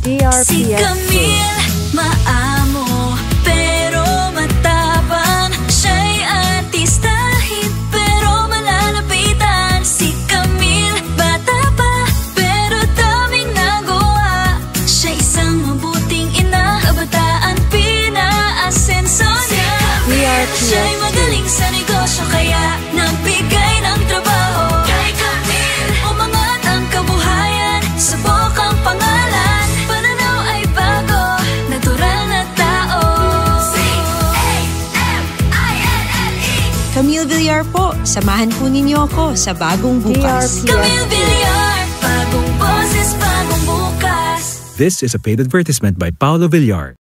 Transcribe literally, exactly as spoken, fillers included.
D R P S Si Camille, maamo, pero matapang. Siya'y artista, hit, pero malalapitan. Si Camille, bata pa, pero daming nagawa. Siya isang mabuting ina, kabataan pinaasenso niya. Siya'y magaling sa negosyo, kaya nagbigay ng trabaho. Kay Camille, umangat ang kabuhayan, subok ang pangalan. Pananaw ay bago, natural na tao. C A M I L L E Camille Villar po, samahan po ninyo ako sa bagong bukas. Camille Villar, bagong boses, bagong bukas. This is a paid advertisement by Paulo Villar.